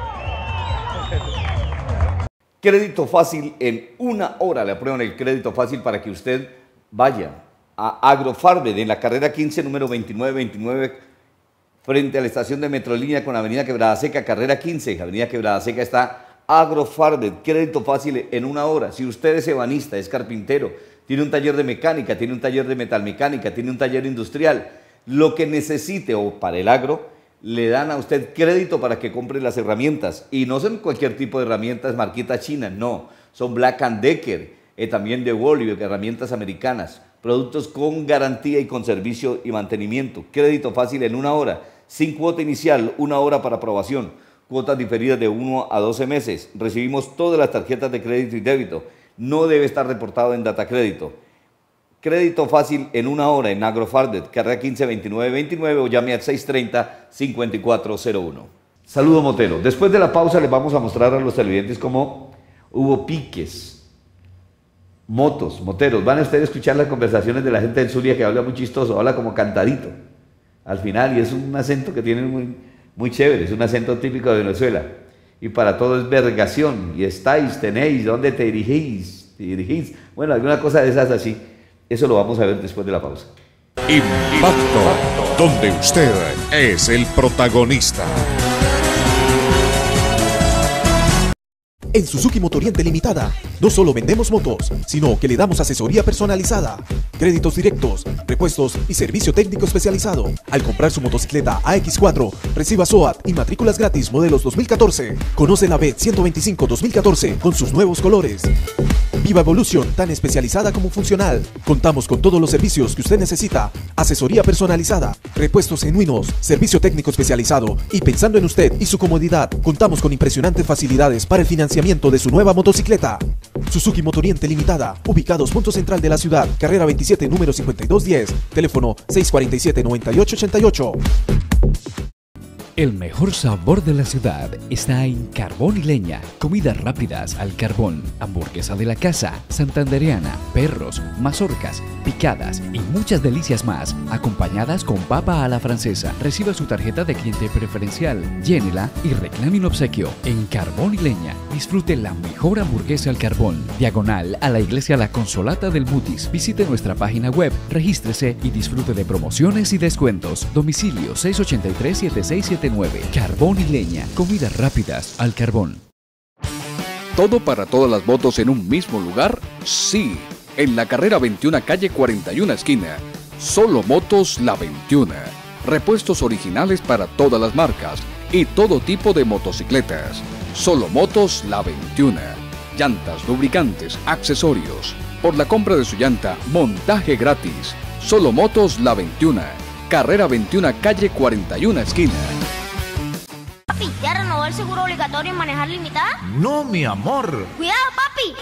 Crédito fácil, en 1 hora le aprueban el crédito fácil para que usted vaya a Agrofarved en la carrera 15, número 2929, frente a la estación de Metrolínea con Avenida Quebrada Seca, carrera 15. Avenida Quebrada Seca está Agrofarbet, crédito fácil en 1 hora. Si usted es ebanista, es carpintero, tiene un taller de mecánica, tiene un taller de metalmecánica, tiene un taller industrial, lo que necesite o para el agro, le dan a usted crédito para que compre las herramientas. Y no son cualquier tipo de herramientas marquita china, no. Son Black & Decker, también de Wally, herramientas americanas. Productos con garantía y con servicio y mantenimiento. Crédito fácil en 1 hora. Sin cuota inicial, 1 hora para aprobación. Cuotas diferidas de 1 a 12 meses. Recibimos todas las tarjetas de crédito y débito. No debe estar reportado en Datacrédito. Crédito fácil en 1 hora en Agrofarbet, carrera 152929 o llame al 630-5401. Saludo Motero. Después de la pausa les vamos a mostrar a los televidentes cómo hubo piques, motos, moteros. Van a ustedes a escuchar las conversaciones de la gente del Zulia que habla muy chistoso, habla como cantadito al final y es un acento que tienen muy chévere, es un acento típico de Venezuela. Y para todo es vergación, y estáis, tenéis, ¿dónde te dirigís? Bueno, alguna cosa de esas así. Eso lo vamos a ver después de la pausa. Impacto, donde usted es el protagonista. En Suzuki Motoriente Limitada, no solo vendemos motos, sino que le damos asesoría personalizada, créditos directos, repuestos y servicio técnico especializado. Al comprar su motocicleta AX4, reciba SOAT y matrículas gratis modelos 2014. Conoce la VET 125 2014 con sus nuevos colores. Viva Evolution, tan especializada como funcional. Contamos con todos los servicios que usted necesita. Asesoría personalizada, repuestos genuinos, servicio técnico especializado. Y pensando en usted y su comodidad, contamos con impresionantes facilidades para el financiamiento de su nueva motocicleta. Suzuki Motoriente Limitada, ubicados punto central de la ciudad, carrera 27, número 5210, teléfono 647-9888. El mejor sabor de la ciudad está en Carbón y Leña. Comidas rápidas al carbón, hamburguesa de la casa, santandereana, perros, mazorcas, picadas y muchas delicias más, acompañadas con papa a la francesa. Reciba su tarjeta de cliente preferencial, llénela y reclame un obsequio. En Carbón y Leña, disfrute la mejor hamburguesa al carbón. Diagonal a la iglesia La Consolata del Mutis. Visite nuestra página web, regístrese y disfrute de promociones y descuentos. Domicilio 683-7679. Carbón y Leña, comidas rápidas al carbón. ¿Todo para todas las motos en un mismo lugar? Sí, en la carrera 21 calle 41 esquina. Solo Motos La 21. Repuestos originales para todas las marcas y todo tipo de motocicletas. Solo Motos La 21. Llantas, lubricantes, accesorios. Por la compra de su llanta, montaje gratis. Solo Motos La 21. Carrera 21 calle 41 esquina. Papi, ¿ya renovó el seguro obligatorio en manejar limitada? No, mi amor. ¡Cuidado, papi!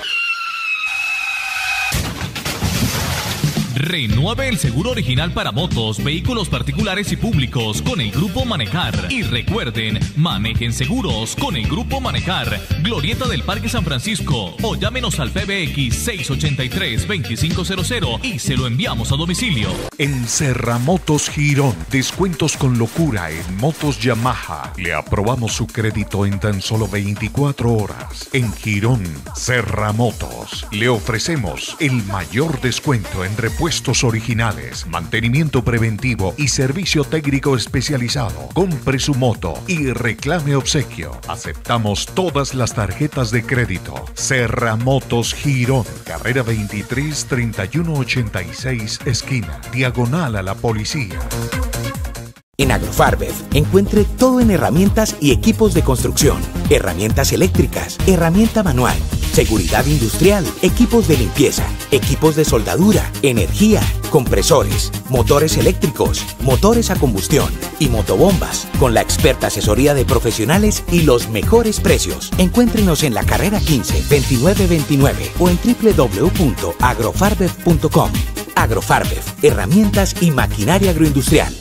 Renueve el seguro original para motos, vehículos particulares y públicos con el Grupo Manecar. Y recuerden, manejen seguros con el Grupo Manecar. Glorieta del Parque San Francisco. O llámenos al PBX 683-2500 y se lo enviamos a domicilio. En Serramotos Girón, descuentos con locura en motos Yamaha. Le aprobamos su crédito en tan solo 24 horas. En Girón, Serramotos, le ofrecemos el mayor descuento en repuestos originales, mantenimiento preventivo y servicio técnico especializado. Compre su moto y reclame obsequio. Aceptamos todas las tarjetas de crédito. Serramotos Girón, carrera 23 3186 esquina, diagonal a la policía. En Agrofarbet encuentre todo en herramientas y equipos de construcción, herramientas eléctricas, herramienta manual, seguridad industrial, equipos de limpieza, equipos de soldadura, energía, compresores, motores eléctricos, motores a combustión y motobombas, con la experta asesoría de profesionales y los mejores precios. Encuéntrenos en la carrera 15, 2929 o en www.agrofarbet.com. Agrofarbet, herramientas y maquinaria agroindustrial.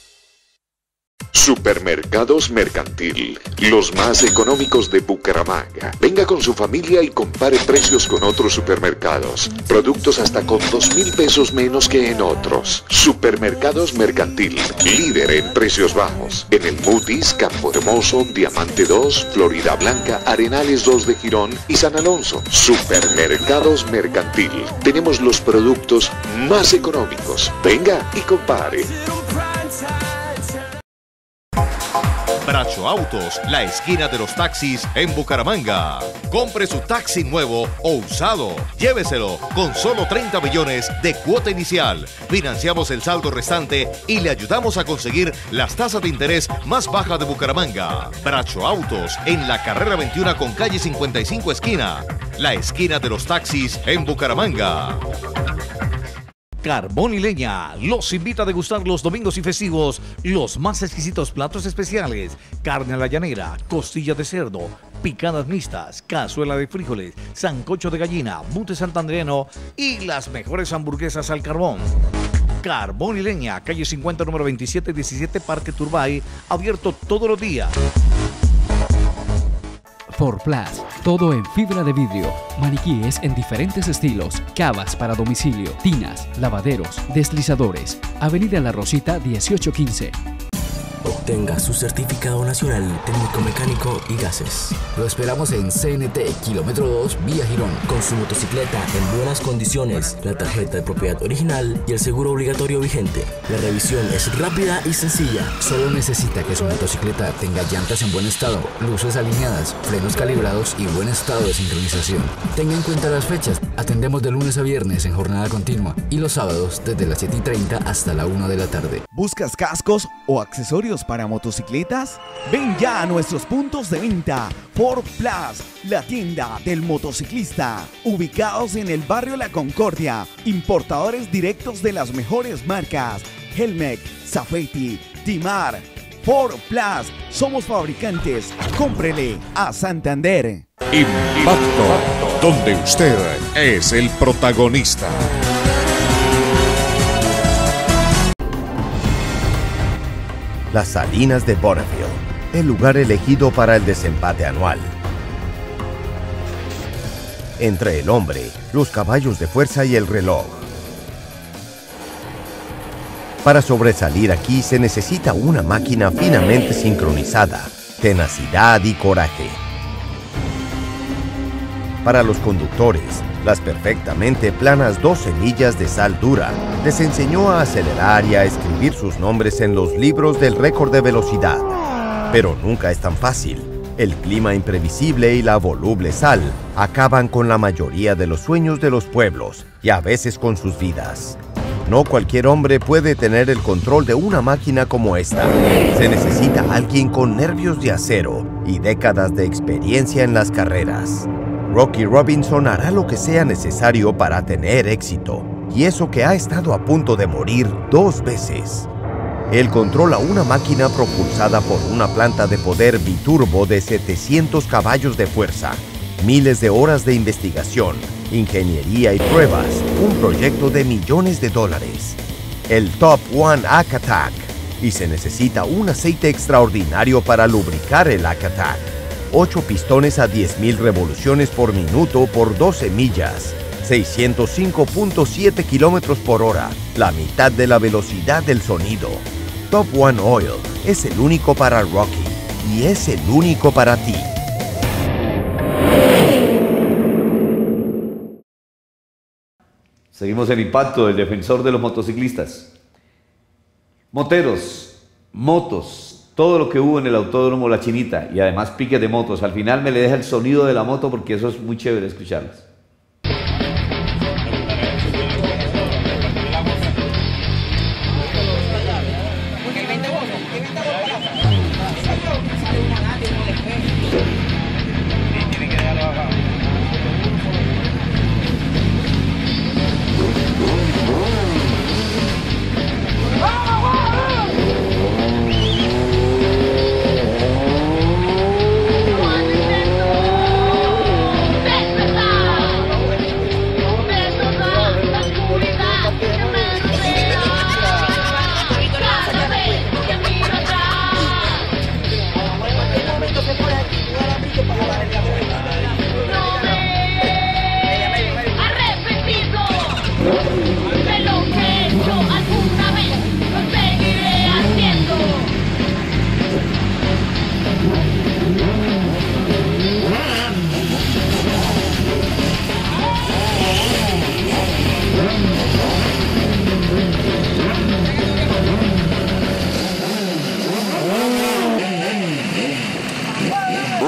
Supermercados Mercantil, los más económicos de Bucaramanga. Venga con su familia y compare precios con otros supermercados. Productos hasta con 2.000 pesos menos que en otros. Supermercados Mercantil, líder en precios bajos. En el Mutis, Campo Hermoso, Diamante 2, Florida Blanca, Arenales 2 de Girón y San Alonso. Supermercados Mercantil. Tenemos los productos más económicos. Venga y compare. Bracho Autos, la esquina de los taxis en Bucaramanga. Compre su taxi nuevo o usado. Lléveselo con solo 30 millones de cuota inicial. Financiamos el saldo restante y le ayudamos a conseguir las tasas de interés más bajas de Bucaramanga. Bracho Autos en la carrera 21 con calle 55 esquina. La esquina de los taxis en Bucaramanga. Carbón y Leña los invita a degustar los domingos y festivos los más exquisitos platos especiales: carne a la llanera, costilla de cerdo, picadas mixtas, cazuela de frijoles, sancocho de gallina, mute santandereano y las mejores hamburguesas al carbón. Carbón y Leña, calle 50, número 2717, Parque Turbay, abierto todos los días. Forplas, todo en fibra de vidrio, maniquíes en diferentes estilos, cavas para domicilio, tinas, lavaderos, deslizadores. Avenida La Rosita 1815. Obtenga su certificado nacional técnico mecánico y gases. Lo esperamos en CNT Kilómetro 2 Vía Girón, con su motocicleta en buenas condiciones, la tarjeta de propiedad original y el seguro obligatorio vigente. La revisión es rápida y sencilla. Solo necesita que su motocicleta tenga llantas en buen estado, luces alineadas, frenos calibrados y buen estado de sincronización. Tenga en cuenta las fechas. Atendemos de lunes a viernes en jornada continua y los sábados desde las 7:30 hasta la 1 de la tarde. ¿Buscas cascos o accesorios para motocicletas? Ven ya a nuestros puntos de venta. Ford Plus, la tienda del motociclista, ubicados en el barrio La Concordia. Importadores directos de las mejores marcas: Helmec, Safety, Timar. Ford Plus, somos fabricantes. Cómprele a Santander. Impacto, donde usted es el protagonista. Las Salinas de Bonneville, el lugar elegido para el desempate anual. Entre el hombre, los caballos de fuerza y el reloj. Para sobresalir aquí se necesita una máquina finamente sincronizada, tenacidad y coraje. Para los conductores, las perfectamente planas 12 millas de sal dura les enseñó a acelerar y a escribir sus nombres en los libros del récord de velocidad. Pero nunca es tan fácil. El clima imprevisible y la voluble sal acaban con la mayoría de los sueños de los pueblos y a veces con sus vidas. No cualquier hombre puede tener el control de una máquina como esta. Se necesita alguien con nervios de acero y décadas de experiencia en las carreras. Rocky Robinson hará lo que sea necesario para tener éxito, y eso que ha estado a punto de morir 2 veces. Él controla una máquina propulsada por una planta de poder biturbo de 700 caballos de fuerza, miles de horas de investigación, ingeniería y pruebas, un proyecto de millones de dólares. El Top One Hack Attack, y se necesita un aceite extraordinario para lubricar el Hack Attack. 8 pistones a 10.000 revoluciones por minuto por 12 millas, 605.7 kilómetros por hora, la mitad de la velocidad del sonido. Top One Oil es el único para Rocky y es el único para ti. Seguimos en Impacto, el defensor de los motociclistas. Moteros, motos, todo lo que hubo en el Autódromo La Chinita y además piques de motos. Al final me le deja el sonido de la moto porque eso es muy chévere escucharlas.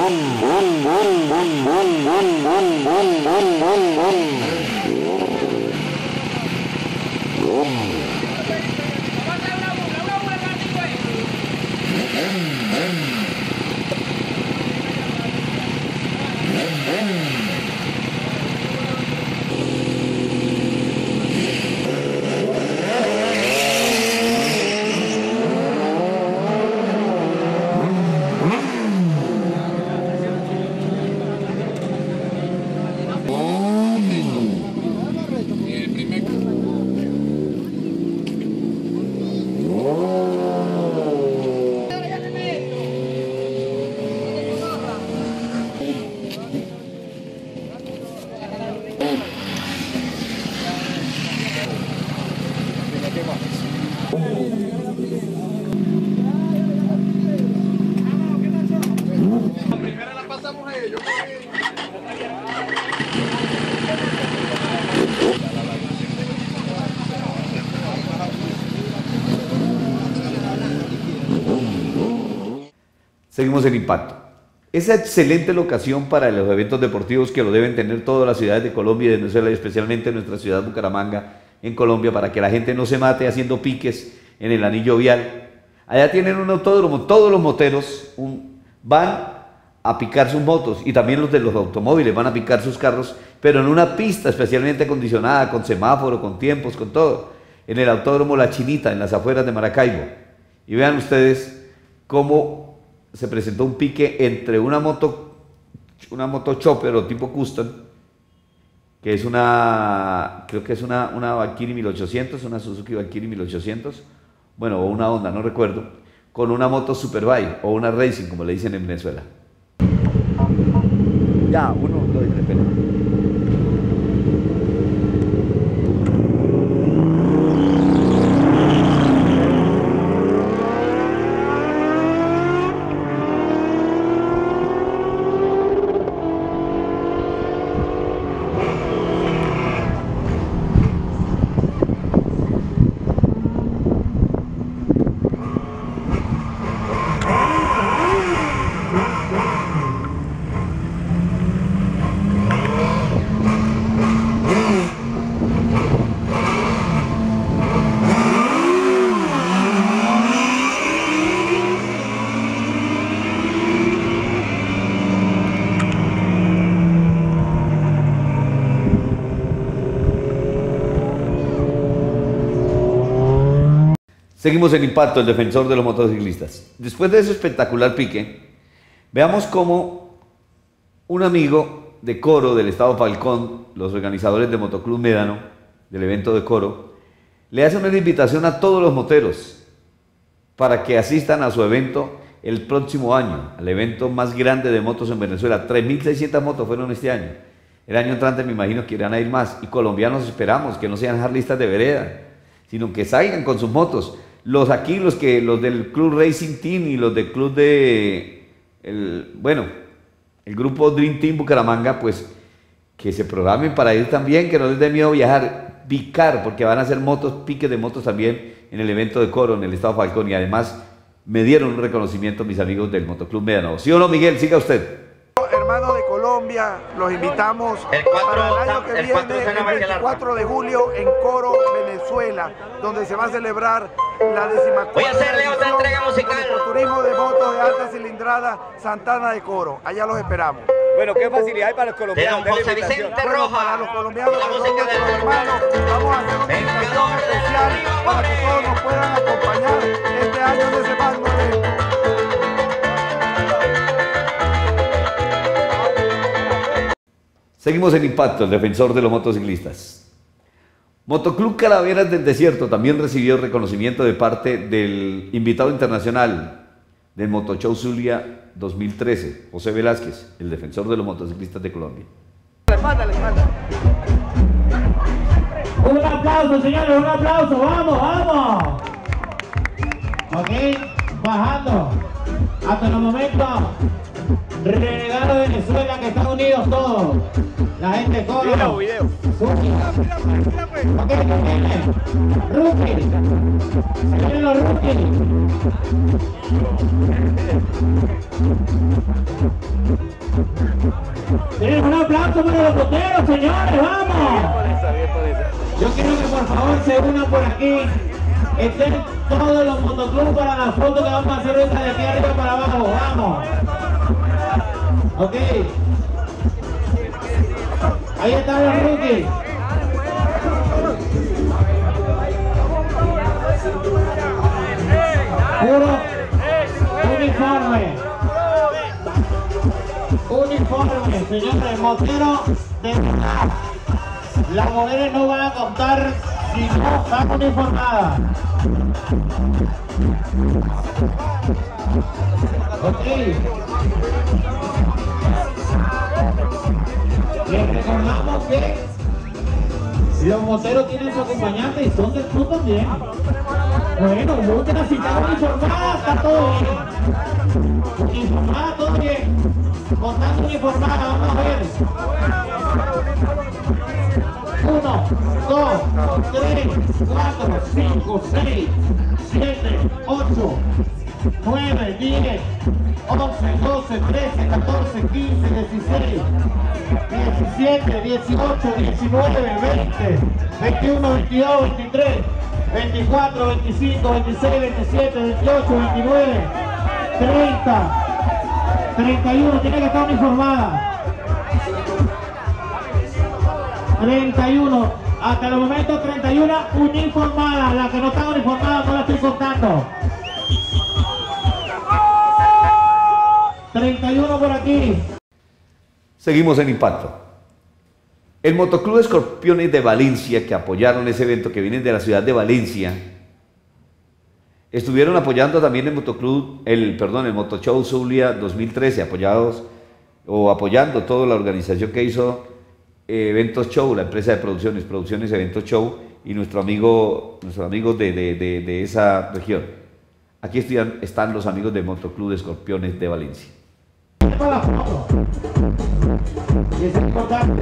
Seguimos en Impacto. Esa excelente locación para los eventos deportivos que lo deben tener todas las ciudades de Colombia y de Venezuela, y especialmente nuestra ciudad Bucaramanga en Colombia, para que la gente no se mate haciendo piques en el anillo vial. Allá tienen un autódromo, todos los moteros van a picar sus motos, y también los de los automóviles van a picar sus carros, pero en una pista especialmente acondicionada, con semáforo, con tiempos, con todo, en el autódromo La Chinita, en las afueras de Maracaibo. Y vean ustedes cómo se presentó un pique entre una moto chopper o tipo custom, que es creo que es una Valkyrie 1800, una Suzuki Valkyrie 1800, bueno, o una Honda, no recuerdo, con una moto Superbike o una Racing, como le dicen en Venezuela. Ya, 1, 2 y 3, espera. Seguimos en Impacto, el defensor de los motociclistas. Después de ese espectacular pique, veamos cómo un amigo de Coro del Estado Falcón, los organizadores de Motoclub Médano, del evento de Coro, le hace una invitación a todos los moteros para que asistan a su evento el próximo año, al evento más grande de motos en Venezuela. 3.600 motos fueron este año. El año entrante me imagino que irán a ir más. Y colombianos esperamos que no sean harlistas de vereda, sino que salgan con sus motos. Los del Club Racing Team y los del club el grupo Dream Team Bucaramanga, pues que se programen para ir también, que no les dé miedo viajar, picar, porque van a hacer piques de motos también en el evento de Coro, en el Estado Falcón, y además me dieron un reconocimiento mis amigos del Motoclub Médano. ¿Sí o no, Miguel? Siga usted. Hermanos de Colombia, los invitamos para el año que viene, el 24 de julio, en Coro, Venezuela, donde se va a celebrar la 14ª edición del turismo de motos de alta cilindrada Santana de Coro. Allá los esperamos. Bueno, ¿qué facilidad hay para los colombianos? José Vicente Rojas, para los colombianos, que son nuestros hermanos, vamos a hacer una invitación especial para que todos nos puedan acompañar este año en ese magno evento. Seguimos en Impacto, el defensor de los motociclistas. Motoclub Calaveras del Desierto también recibió reconocimiento de parte del invitado internacional del Motoshow Zulia 2013, José Velázquez, el defensor de los motociclistas de Colombia. Un aplauso, señores, un aplauso, vamos, vamos. Ok, bajando. Hasta el momento, renegado de Venezuela, que están unidos todos. La gente corre. Video. Suki. Ok, viene. Rookie. Se vienen los rookies. Tenemos un aplauso para los moteros, señores, vamos. Yo quiero que por favor se unan por aquí. Estén todos los motoclubs para la foto que vamos a hacer esta de aquí arriba para abajo, vamos. Ok. Ahí están los rookies. Puro uniforme. Uniforme, señores, motero de verdad. Las mujeres no van a contar si no están uniformadas. Ok. Les recordamos que los moteros tienen su acompañante y son del club también. Bueno, muchas si están uniformadas, está todo bien. Uniformada, todo bien. Contando uniformada, vamos a ver. 1, 2, 3, 4, 5, 6, 7, 8, 9, 10, 11, 12, 13, 14, 15, 16, 17, 18, 19, 20, 21, 22, 23, 24, 25, 26, 27, 28, 29, 30, 31, tiene que estar uniformada. 31, hasta el momento 31 uniformadas, las que no están uniformadas no las estoy contando. 31 por aquí. Seguimos en Impacto. El Motoclub Escorpiones de Valencia, que apoyaron ese evento, que vienen de la ciudad de Valencia, estuvieron apoyando también el Moto Show Zulia 2013, apoyando toda la organización que hizo Eventos Show, la empresa de Producciones Eventos Show, y nuestros amigos de esa región. Aquí están los amigos del Motoclub de Escorpiones de Valencia. Y eso es importante.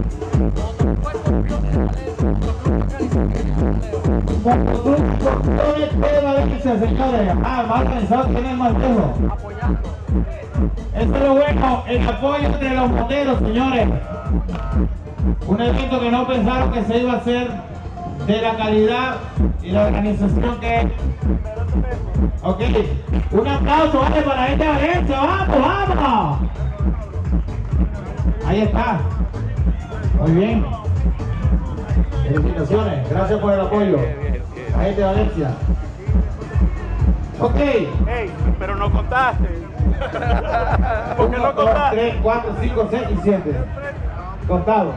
Motoclub Escorpiones de Valencia, señores. Más organizado que el más lejos. Esto es lo bueno, el apoyo entre los moteros, señores. Un evento que no pensaron que se iba a hacer de la calidad y la organización que es. Ok, un aplauso, vale, para la gente de Valencia, vamos, vamos. Ahí está. Muy bien. Felicitaciones, gracias por el apoyo. La gente de Valencia. Ok. Hey, pero no contaste. ¿Por qué no contaste? 3, 4, 5, 6 y 7. Contado.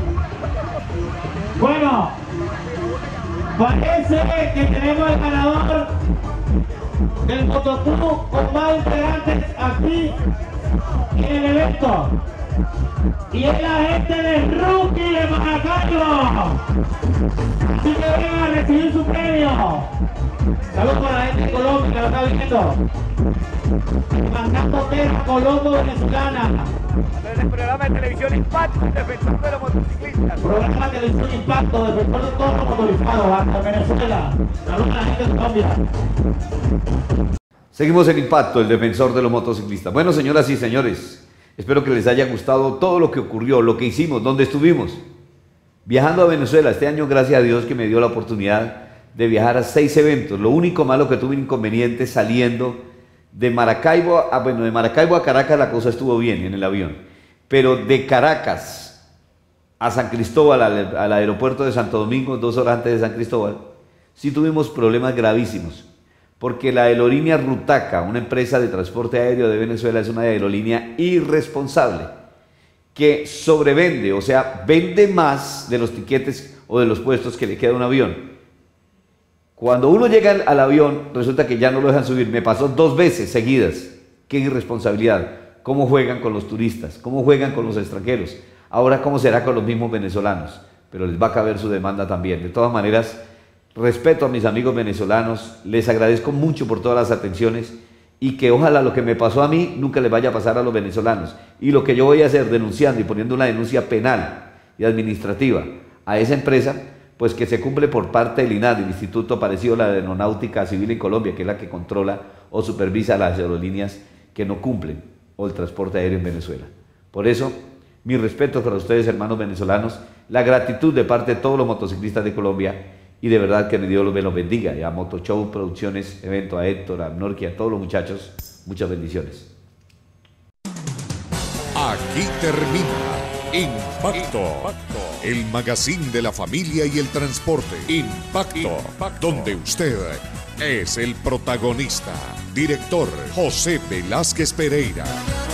Bueno, parece que tenemos el ganador del motoclub con más integrantes aquí en el evento. Y es la gente de Rookie de Maracaibo. Así que vengan a recibir su premio. Saludos para la gente de Colombia que lo está viendo. Mandando Terra, Colombo, venezolana. El programa de televisión Impacto, defensor de los motociclistas. Programa de televisión Impacto, defensor de todos los motorizados, hasta Venezuela. Saludos a la gente de Colombia. Seguimos en Impacto, el defensor de los motociclistas. Bueno, señoras y señores, espero que les haya gustado todo lo que ocurrió, lo que hicimos, donde estuvimos. Viajando a Venezuela, este año, gracias a Dios que me dio la oportunidad de viajar a 6 eventos. Lo único malo que tuve inconveniente saliendo de Maracaibo a Caracas la cosa estuvo bien en el avión. Pero de Caracas a San Cristóbal, al aeropuerto de Santo Domingo, 2 horas antes de San Cristóbal, sí tuvimos problemas gravísimos. Porque la aerolínea Rutaca, una empresa de transporte aéreo de Venezuela, es una aerolínea irresponsable que sobrevende, o sea, vende más de los tiquetes o de los puestos que le queda a un avión. Cuando uno llega al avión, resulta que ya no lo dejan subir. Me pasó 2 veces seguidas. Qué irresponsabilidad. ¿Cómo juegan con los turistas? ¿Cómo juegan con los extranjeros? Ahora, ¿cómo será con los mismos venezolanos? Pero les va a caber su demanda también. De todas maneras, respeto a mis amigos venezolanos, les agradezco mucho por todas las atenciones y que ojalá lo que me pasó a mí nunca les vaya a pasar a los venezolanos. Y lo que yo voy a hacer denunciando y poniendo una denuncia penal y administrativa a esa empresa, pues que se cumple por parte del INAD, el Instituto parecido a la de Aeronáutica Civil en Colombia, que es la que controla o supervisa las aerolíneas que no cumplen o el transporte aéreo en Venezuela. Por eso, mi respeto para ustedes, hermanos venezolanos, la gratitud de parte de todos los motociclistas de Colombia y de verdad que Dios me los bendiga. Y a Motoshow Producciones, evento, a Héctor, a Norqui, a todos los muchachos, muchas bendiciones. Aquí termina Impacto, el magazine de la familia y el transporte. Impacto, donde usted es el protagonista. Director José Velázquez Pereira.